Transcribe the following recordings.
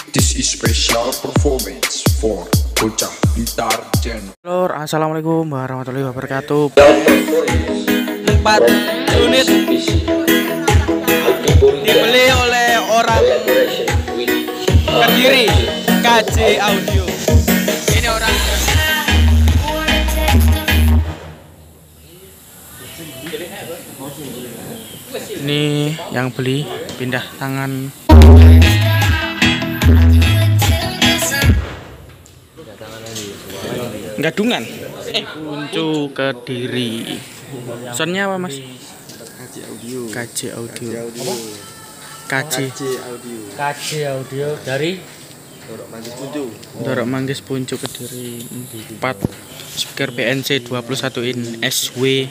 This is special performance for Bocah Blitar Channel. Lur, assalamualaikum warahmatullahi wabarakatuh. 4 unit dibeli oleh orang Kediri, KJ Audio. Ini orang ini yang beli pindah tangan. Gadungan. Puncu Kediri. Soundnya apa mas? KJ Audio. KJ Audio dari Dorok Manggis Puncu Kediri. 4 speaker BNC 21 in SW.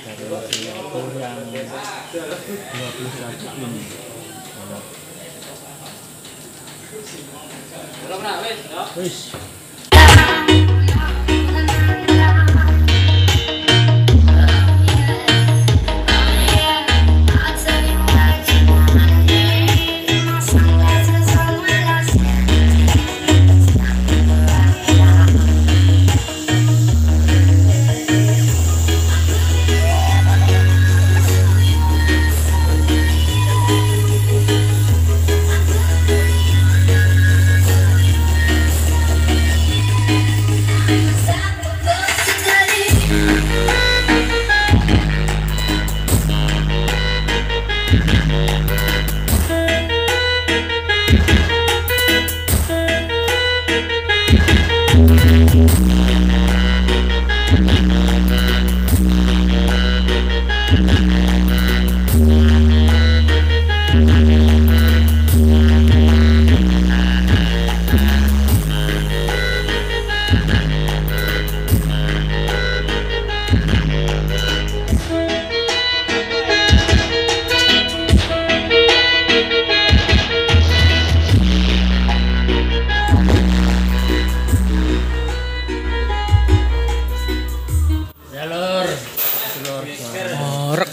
Orek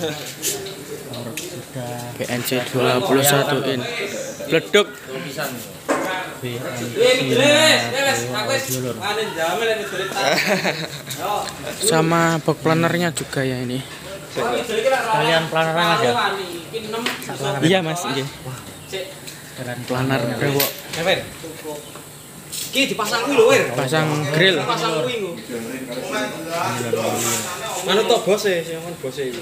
BNC 21 in bleduk sama box planernya juga ya ini. Kalian planeran aja. Iya mas, iya. Planer brewok. Ki dipasang kuwi lho, Wir. Pasang grill. Pasang kuwi lho. Anu to bose, sing bose iki.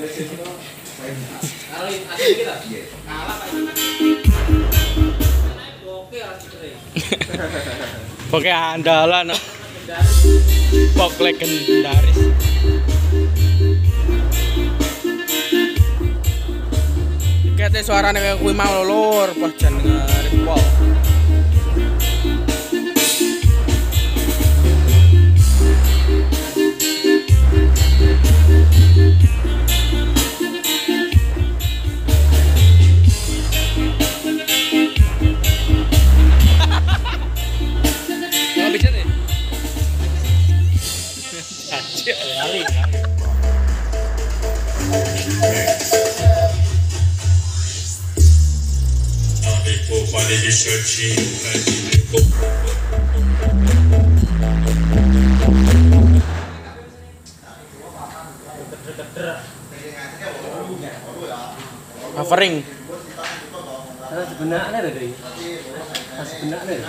Oke andalan. Pok legendaris. Kete suarane kaya kuwi mau lur, pas jan ngarep pol. Covering. Sebenarnya ada dari. Sebenarnya.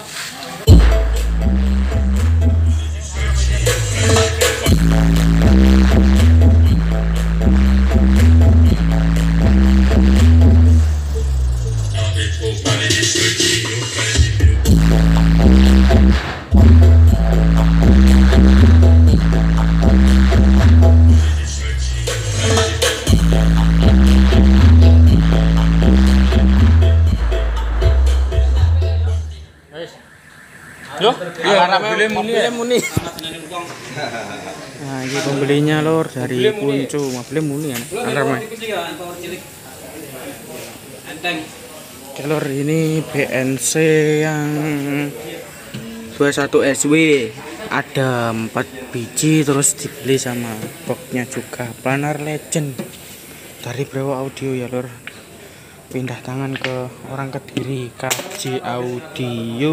Loh, iya, mobilnya muni. Nah, ini pembelinya lor dari Puncu, mobilnya muni kan. Alarmnya. Lor ini BNC yang 21 SW, ada 4 biji terus dibeli sama boxnya juga. Planar Legend dari Brewo Audio ya lor. pindah tangan ke orang Kediri, KJ Audio.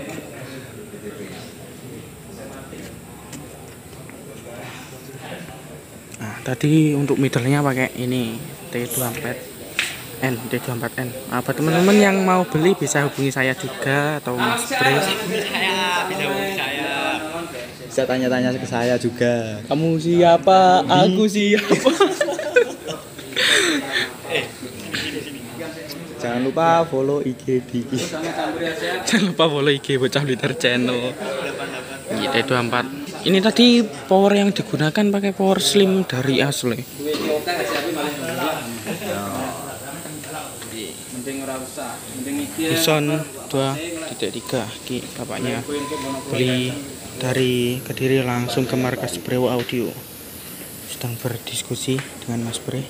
Nah, tadi untuk middle-nya pakai ini T24N. Apa teman-teman yang mau beli bisa hubungi saya juga atau Mas Bre. Bisa hubungi saya. Bisa tanya-tanya ke saya juga. Kamu siapa? Aku siapa? Jangan lupa follow IG Diki. Jangan lupa follow IG Bocah Blitar Channel. T24. Ini tadi power yang digunakan pakai power slim dari asli. Bison 2.3 Ki bapaknya beli dari Kediri langsung ke markas Brewo Audio. Sedang berdiskusi dengan Mas Bre.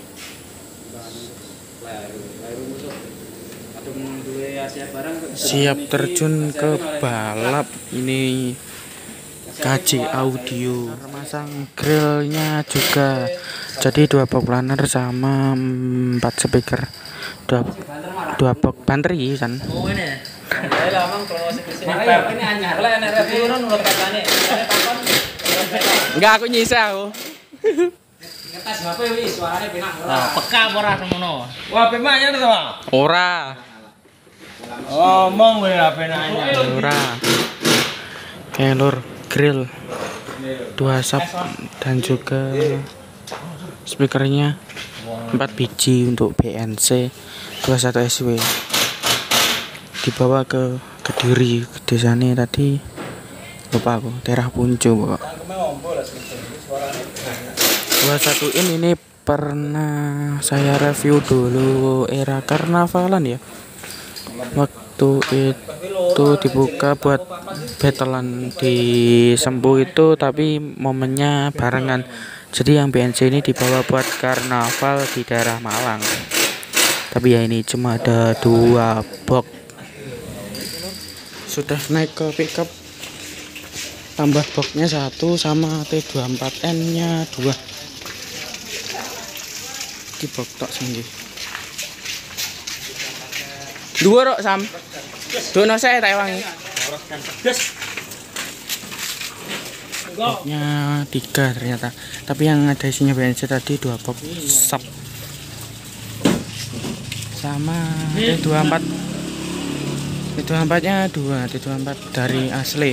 Siap terjun ke balap. Ini KJ Audio. Masang grillnya juga. Jadi 2 box planer sama 4 speaker. 2 box bateri kan. Enggak, aku nyisa aku. Ngetes HP wis suarane penak ora. Peka ora semono. Wah, HP mah anyar to, Pak? Ora. Ngomong kowe HP anyar. Ora. Kelor grill 2 sub dan juga speakernya 4 biji untuk BNC 21 SW. Dibawa ke Kediri, ke desane tadi lupa aku, daerah Puncu kok. 21 ini pernah saya review dulu era karnavalan ya. Waktu itu dibuka buat battlean di Sempu itu, tapi momennya barengan. Jadi yang BNC ini dibawa buat karnaval di daerah Malang. Tapi ya ini cuma ada 2 box. Sudah naik ke pickup, tambah boxnya 1 sama T24N nya 2. Di box tok singgi. Dua rok Sam. Dono saya tak wangi. Boxnya 3 ternyata. Tapi yang ada isinya BNC tadi 2 box sub. Sama T24. T24-nya 2, T24 dari asli.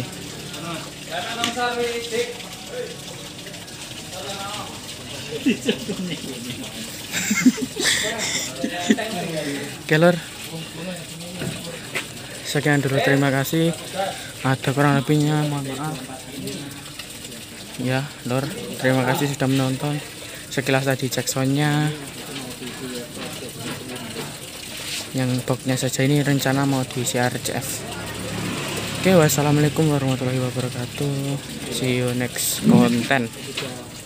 Kelor. Sekian dulu, terima kasih. Ada kurang lebihnya, mohon maaf. Ya, Lor, terima kasih sudah menonton. Sekilas tadi cek soundnya. Yang boxnya saja ini rencana mau diisi RCF. Oke, wassalamualaikum warahmatullahi wabarakatuh. See you next content.